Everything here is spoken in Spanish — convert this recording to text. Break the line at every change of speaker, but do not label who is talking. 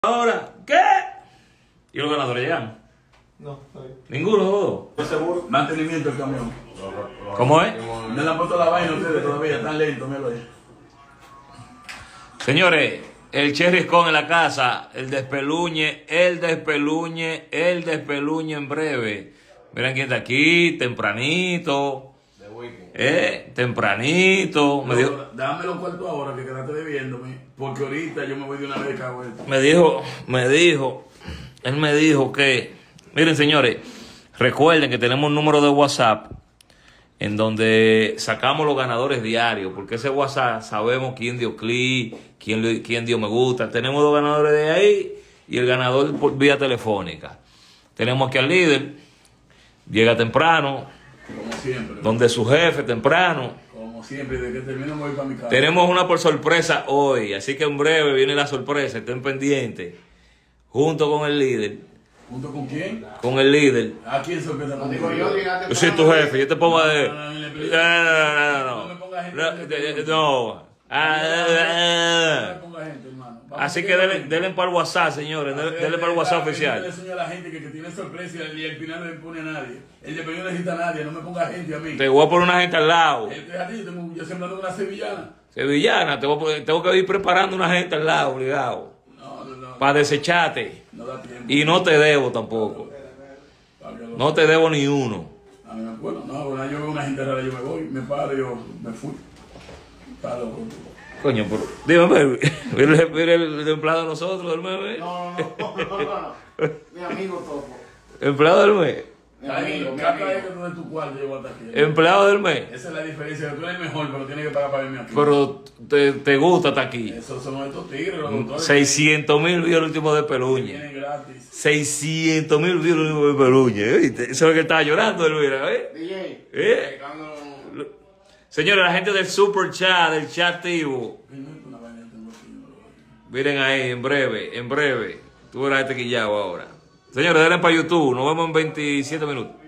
Ahora, ¿qué? ¿Y los ganadores llegan?
No, está bien.
Ninguno, todos.
¿Es seguro? Mantenimiento del camión.
¿Cómo es?
Me la han puesto la vaina ustedes todavía, están lentos, míralo ahí.
Señores, el Cherry Con en la casa, el despeluñe en breve. Miren quién está aquí, tempranito. Tempranito.
Dame los cuartos ahora que quedaste debiéndome, porque ahorita yo me voy de una vez cada vuelta.
Él me dijo que, miren señores, recuerden que tenemos un número de WhatsApp en donde sacamos los ganadores diarios, porque ese WhatsApp sabemos quién dio clic, quién dio me gusta. Tenemos dos ganadores de ahí y el ganador por vía telefónica. Tenemos aquí al líder, llega temprano,
Como siempre.
donde su jefe temprano.
Como siempre, de que termino me voy para mi casa.
Tenemos una por sorpresa hoy, así que en breve viene la sorpresa, estén pendientes. Junto con el líder.
¿Junto con quién?
Con el líder.
¿A quién sorpresa conmigo?
Yo soy tu jefe, yo te pongo a...
No me ponga gente.
No.
No me ponga gente, hermano.
Así que denle para el WhatsApp, señores. Denle para el WhatsApp
Yo
oficial.
le enseño a la gente que tiene sorpresa y al final no le pone a nadie. El de no necesita a nadie, no me ponga gente a mí.
Te voy a poner una gente al lado.
Yo siempre ando con una sevillana.
Sevillana, tengo que ir preparando una gente al lado, obligado.
No.
Para desecharte.
No da tiempo.
Y no te debo tampoco. No te debo ni uno.
A mí me acuerdo, bueno, yo veo una gente rara, yo me voy, me paro, yo me fui. Está loco.
Coño, pero dígame, mira el empleado de nosotros, del mes.
No. Mi amigo Topo.
Empleado del mes.
Mi amigo.
Cada vez que tú de tu cuarto, yo voy hasta aquí.
Empleado del mes.
Esa es la diferencia, que tú eres mejor, pero tienes que pagar para verme aquí.
Pero te gusta estar aquí.
Esos son estos tigres, los doctores.
600,000 vio el último de
que
Peluñe.
vienen gratis.
600,000 vio el último de Peluñe. ¿Viste? Eso es lo que estaba llorando, mira,
DJ.
Señores, la gente del super chat, del chat activo. Miren ahí, en breve. Tú verás este quillado ahora. Señores, denle para YouTube. Nos vemos en 27 minutos.